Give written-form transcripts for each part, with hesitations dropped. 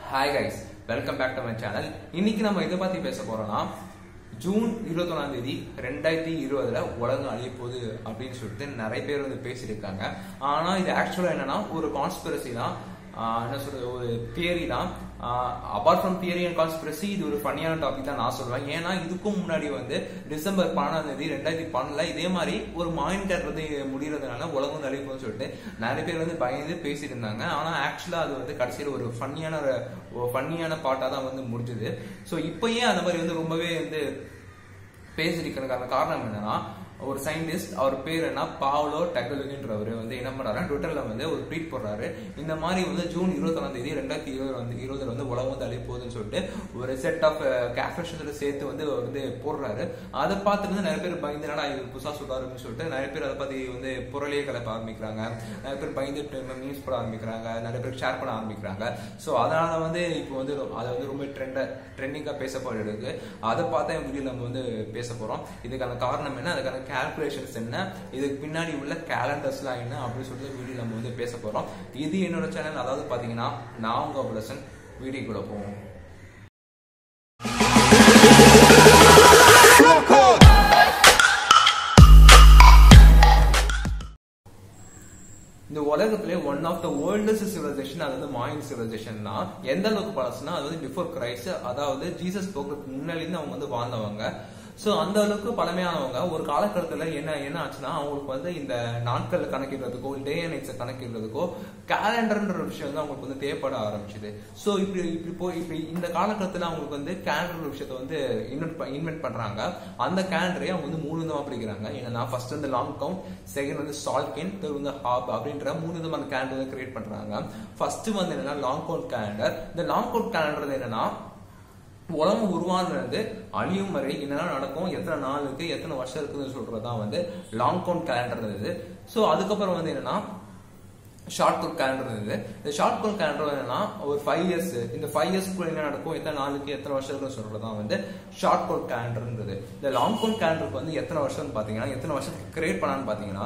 Hi guys, welcome back to my channel. இன்னைக்கு நம்ம இத பத்தி பேச போறோம்னா ஜூன் 21ஆம் தேதி 2020ல உலகம் அழிய போகுது அப்படினு சொல்லிட்டு நிறைய பேர் வந்து பேசிட்டு இருக்காங்க. ஆனா இது ஆக்சுவலா என்னன்னா ஒரு கான்ஸ்பிரசி தான். என்ன சொல்றது ஒரு தியரி தான். Apart from theory and conspiracy இது ஒரு ஃபன்னியான டாபிக் தான் நான் சொல்லுவேன். ஏன்னா இதுக்கும் முன்னாடி வந்து டிசம்பர் 12ஆம் தேதி 2012ல இதே மாதிரி ஒரு மாயன் கேலண்டர் வந்து முடியறதுனால உலகம் அழிய போகுதுன்னு சொல்லிட்டு நிறைய பேர் வந்து பயந்து பேசிட்டு இருந்தாங்க. ஆனா ஆக்சுவலா அது வந்து கடைசியில் ஒரு ஃபன்னியான பாட்டா தான் வந்து முடிஞ்சது. ஸோ இப்பயே அந்த மாதிரி வந்து ரொம்பவே வந்து பேசிருக்கிறதுக்கான காரணம் என்னன்னா ஒரு சயின்டிஸ்ட் அவர் பேர் என்ன பாவ்லோ டெக்லோகின்றவர் வந்து என்ன பண்றாரு ட்விட்டர்ல வந்து ஒரு ட்வீட் போடுறாரு. இந்த மாதிரி வந்து ஜூன் 21ஆம் தேதி 2020 வந்து உலகம் வந்து அழிய போகுதுன்னு சொல்லிட்டு ஒரு செட் ஆஃப் கேப்ஷன்ஸோட சேர்த்து வந்து போடுறாரு. அதை பார்த்துட்டு வந்து நிறைய பேர் பயந்துனா இது புதுசா சொல்றாருன்னு சொல்லிட்டு நிறைய பேர் அதை பத்தி வந்து புரளியை கலப்ப ஆரம்பிக்கிறாங்க. நிறைய பேர் பயந்துட்டு நியூஸ் போட ஆரம்பிக்கிறாங்க. நிறைய பேர் ஷேர் பண்ண ஆரம்பிக்கிறாங்க. ஸோ அதனால வந்து இப்போ வந்து அதை வந்து ரொம்ப ட்ரெண்டிங்கா பேசப்படுறது. அதை பார்த்தா என் வீடியோ நம்ம வந்து பேச போறோம். இதுக்கான காரணம் என்ன, அதுக்கான கால்குலேஷன்ஸ் என்ன, இதுக்கு பின்னாடி உள்ள கேலண்டர்ஸ்லாம் என்ன அப்படின்னு சொல்லிட்டு வீடியோ நம்ம வந்து பேச போறோம். இது என்னோட சேனல். அதாவது பாத்தீங்கன்னா நான் உங்க அபுல் வீடியோக்குள்ள போவோம். இந்த உலகத்திலே one of the oldest civilisation அது வந்து மாயன் சிவிலைசேஷன் தான். எந்த அளவுக்கு பழசுனா அது வந்து பிஃபோர் கிரைஸ்ட், அதாவது ஜீசஸ் போகிறதுக்கு முன்னாடிருந்து அவங்க வந்து வாழ்ந்தவங்க. சோ அந்த அளவுக்கு பழமையானவங்க. ஒரு காலகட்டத்துல என்ன ஆச்சுன்னா அவங்களுக்கு வந்து இந்த நாட்கள் கணக்கிடுறதுக்கோ டே அண்ட் நைட்ஸ் கணக்கிடுறதுக்கோ கேலண்டர்ன்ற விஷயம் வந்து அவங்களுக்கு வந்து தேவைப்பட ஆரம்பிச்சுது. சோ இப்படி இந்த காலகட்டத்துல அவங்களுக்கு வந்து கேலண்டர் விஷயத்த வந்து இன்வென்ட் பண்றாங்க. அந்த கேலண்டரை அவங்க வந்து 3 விதமா பிரிக்கிறாங்க. என்னன்னா ஃபர்ஸ்ட் வந்து லாங் கவுண்ட், செகண்ட் வந்து சால்கின், தேர்ட் வந்து ஹாப் அப்படின்ற 3 விதமான கேலண்டர் வந்து கிரியேட் பண்றாங்க. ஃபர்ஸ்ட் வந்து என்னன்னா லாங் கவுண்ட் கேலண்டர். இந்த லாங் கவுண்ட் கேலண்டர் என்னன்னா உலகம் உருவானது அழியும் வரை என்னென்ன நடக்கும், எத்தனை நாள் இருக்கு, எத்தனை வருஷம் இருக்குன்னு சொல்றதுதான் வந்து லாங் கவுண்ட் கேலண்டர் இருந்தது. சோ அதுக்கப்புறம் வந்து என்னன்னா ஷார்ட் கவுண்ட் கேலண்டர் இருந்தது. இந்த ஷார்ட் கவுண்ட் கேலண்டர் என்னன்னா ஒரு 5 இயர்ஸ், இந்த 5 இயர்ஸ்க்குள்ள என்ன நடக்கும், எத்தனை நாளுக்கு எத்தனை வருஷம் இருக்குன்னு சொல்றதுதான் வந்து ஷார்ட் கவுண்ட் கேலண்டர் இருந்தது. இந்த லாங் கவுண்ட் கேலண்டருக்கு வந்து எத்தனை வருஷம் பாத்தீங்கன்னா எத்தனை வருஷத்துக்கு கிரியேட் பண்ணான்னு பாத்தீங்கன்னா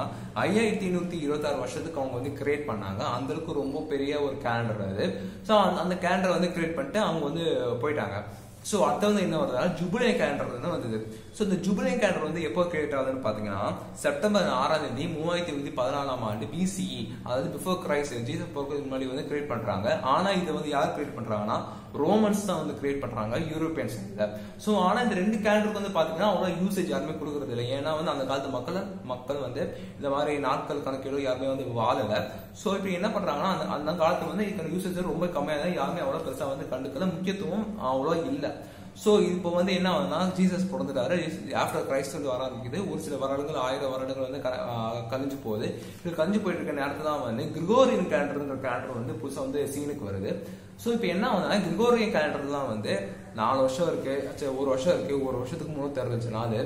5526 வருஷத்துக்கு அவங்க வந்து கிரியேட் பண்ணாங்க. அந்த அளவுக்கு ரொம்ப பெரிய ஒரு கேலண்டர் அது. சோ அந்த கேலண்டர் வந்து கிரியேட் பண்ணிட்டு அவங்க வந்து போயிட்டாங்க. சோ அடுத்த வந்து என்ன வருதுன்னா ஜூபிலியன் கேலண்டர் வந்து வந்தது. சோ இந்த ஜூபிலியன் கேலண்டர் வந்து எப்போ கிரியேட் ஆகுதுன்னு பாத்தீங்கன்னா செப்டம்பர் 6ஆம் தேதி 3114ஆம் ஆண்டு BCE, அதாவது பிஃபோர் கிரைஸ்ட், ஜீசஸ் போறதுக்கு முன்னாடி வந்து கிரியேட் பண்றாங்க. ஆனா இதை வந்து யார் கிரியேட் பண்றாங்கன்னா ரோமன்ஸ் தான் வந்து கிரியேட் பண்றாங்க, யூரோப்பியன்ஸ் இல்ல. சோ ஆனா இந்த 2 கேலண்டருக்கு வந்து பாத்தீங்கன்னா அவ்வளவு யூசேஜ் யாருமே கொடுக்கறது இல்லை. ஏன்னா வந்து அந்த காலத்து மக்கள் வந்து இந்த மாதிரி நாட்கள் கணக்கீடு யாருமே வந்து வாழல. சோ இப்ப என்ன பண்றாங்கன்னா அந்த காலத்துல வந்து இதுக்கான யூசேஜ் ரொம்ப கம்மியா தான், யாருமே அவ்வளவு பெருசா வந்து கண்டுக்கல, முக்கியத்துவம் அவ்வளவு இல்ல. சோ இப்போ வந்து என்ன ஆகுதுன்னா ஜீசஸ் பிறந்துட்டாரு, ஆஃப்டர் கிரைஸ்ட் வந்து வர ஆரம்பிக்குது. ஒரு சில வருடங்கள் 1000 வருடங்கள் வந்து கழிஞ்சு போகுது. இது கழிஞ்சு போயிட்டு இருக்க நேரத்துல தான் வந்து கிரிகோரியன் கேலண்டர்ன்ற கேலண்டர் வந்து புதுசா வந்து சீனுக்கு வருது. சோ இப்போ என்ன ஆகுதுன்னா கிரிகோரியன் கேலண்டர் தான் வந்து 4 வருஷம் இருக்கு, 1 வருஷம் இருக்கு, 1 வருஷத்துக்கு 365 நாள்,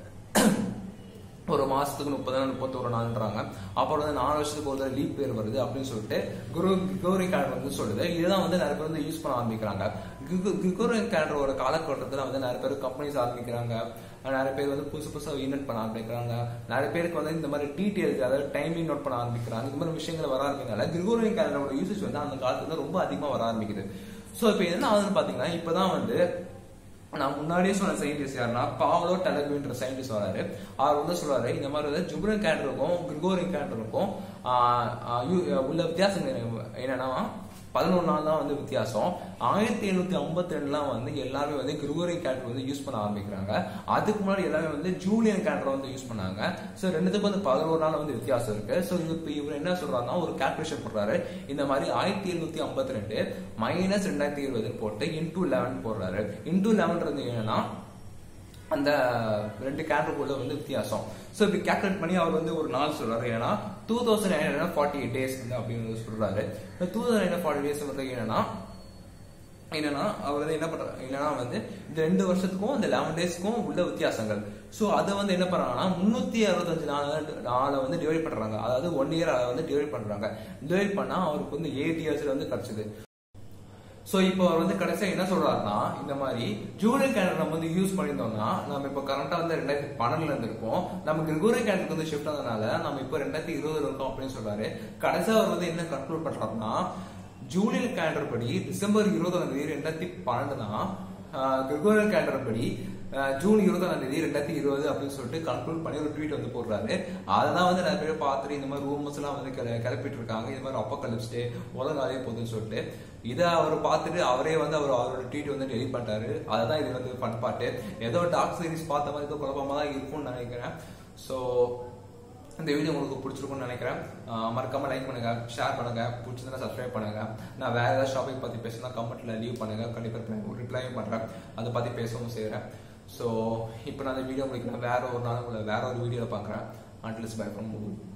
ஒரு மாசத்துக்கு 30 நாள் 31 நாள்ன்றாங்க. அப்புறம் வந்து 4 வருஷத்துக்கு ஒரு லீப் பேர் வருது அப்படின்னு சொல்லிட்டு கிரிகோரியன் கேலண்டர் வந்து சொல்லுது. இதுதான் வந்து நிறைய பேர் வந்து யூஸ் பண்ண ஆரம்பிக்கிறாங்க. கிரிகோரியன் கேலண்டரோட காலகட்டத்தில் வந்து நிறைய பேர் கம்பெனிஸ் ஆரம்பிக்கிறாங்க. நிறைய பேர் வந்து புதுசா இன்வென்ட் பண்ண ஆரம்பிக்கிறாங்க. நிறைய பேருக்கு வந்து இந்த மாதிரி டீடைல்ஸ், அதாவது டைமிங் நோட் பண்ண ஆரம்பிக்கிறாங்க. இந்த மாதிரி விஷயங்கள் வர ஆரம்பிக்கிறதுனால கிரிகோரியன் கேலண்டரோட யூசேஜ் வந்து அந்த காலத்துல ரொம்ப அதிகமா வர ஆரம்பிக்குது. சோ இப்போ என்ன ஆகுதுன்னு பாத்தீங்கன்னா இப்பதான் வந்து நான் முன்னாடியே சொன்ன சயின்டிஸ்ட் யாருன்னா பாவ்லோ டெக்லோகின்ற சயின்டிஸ்ட் வராரு. அவர் வந்து சொல்றாரு இந்த மாதிரி வந்து ஜூபிலியன் கேலண்டருக்கும் கிரிகோரியன் கேலண்டருக்கும் உள்ள வித்தியாசம் என்னன்னா 11 நாள் தான் வந்து வித்தியாசம். 1752 வந்து எல்லாருமே வந்து கிரிகோரியன் கேலண்டர் வந்து யூஸ் பண்ண ஆரம்பிக்கிறாங்க. அதுக்கு முன்னாடி எல்லாமே வந்து ஜூலியன் கேலண்டர் வந்து யூஸ் பண்ணாங்க. சோ ரெண்டுத்துக்கும் வந்து 11 நாள் வந்து வித்தியாசம் இருக்கு. சோ இவர் என்ன சொல்றாருன்னா ஒரு கால்குலேஷன் பண்றாரு. இந்த மாதிரி 1752 மைனஸ் 2020 போட்டு இன்டூ 11 போடுறாரு. இன்டூ 11 என்னன்னா அந்த 2 கேலண்டருக்குள்ள வந்து வித்தியாசம். சோ இப்படி கால்குலேட் பண்ணி அவர் வந்து ஒரு நாள் சொல்றாரு. ஏன்னா 2948 டேஸ் வந்து அப்படின்னு சொல்றாரு. 2948 டேஸ் வந்து என்னன்னா அவர் வந்து என்ன பண்றாரு, என்னன்னா வந்து இந்த 2 வருஷத்துக்கும் இந்த 11 டேஸ்க்கும் உள்ள வித்தியாசங்கள். சோ அதை வந்து என்ன பண்றாங்கன்னா 365 நாளை வந்து டிவைட் பண்றாங்க. அதாவது 1 இயர் வந்து டிவைட் பண்றாங்க. டிவைட் பண்ணா அவருக்கு வந்து 8 இயர்ஸ்ல வந்து கிடைச்சது. சோ இப்போ அவர் வந்து கடைசியா என்ன சொல்றாருன்னா இந்த மாதிரி ஜூலியன் கேலண்டர் நம்ம வந்து யூஸ் பண்ணியிருந்தோம்னா நம்ம இப்போ கரண்டா வந்து 2012ல இருந்திருப்போம். நம்ம கிரிகோரியன் கேலண்டருக்கு வந்து ஷிஃப்ட் ஆனதுனால நம்ம இப்போ 2020 இருக்கோம் அப்படின்னு சொல்றாரு. கடைசியா அவர் வந்து என்ன கன்க்ளூட் பண்றாருன்னா ஜூலியன் கேலண்டர் படி டிசம்பர் 20/2012 தான், கிரிகோரியன் கேலண்டர் படி ஜூன் 20/2020 அப்படின்னு சொல்லிட்டு கன்க்ளூட் பண்ணி ஒரு ட்வீட் வந்து போடுறாரு. அதெல்லாம் வந்து நிறைய பேர் பார்த்துட்டு இந்த மாதிரி ரூமர்ஸ் எல்லாம் வந்து கிளப்பிட்டு இருக்காங்க, இந்த மாதிரி அப்போகலிப்ஸ் டே உலகாலே போகுதுன்னு சொல்லிட்டு. இதை அவர் பார்த்துட்டு அவரே வந்து அவரோட ட்வீட் வந்து டெலிட் பண்ணிட்டாரு. அதுதான் இது வந்து ஃபன் பார்ட்டு. ஏதோ டார்க் சீரிஸ் பார்த்த மாதிரி ஏதோ குழப்பமா தான் இருக்கும்னு நினைக்கிறேன். ஸோ இந்த வீடியோ உங்களுக்கு பிடிச்சிருக்கும்னு நினைக்கிறேன். மறக்காம லைக் பண்ணுங்க, ஷேர் பண்ணுங்க, பிடிச்சிருந்தா சப்ஸ்கிரைப் பண்ணுங்க. நான் வேற ஏதாவது ஷாப்பிங் பத்தி பேசினா கமெண்ட்ல லீவ் பண்ணுங்க, கண்டிப்பா ரிப்ளையும் பண்றேன், அதை பத்தி பேசவும் செய்யறேன். ஸோ இப்போ நான் இந்த வீடியோ முடிக்கிறேன். வேற ஒரு நாள் வேற ஒரு வீடியோல பாக்குறேன். Until it's bye from Abul.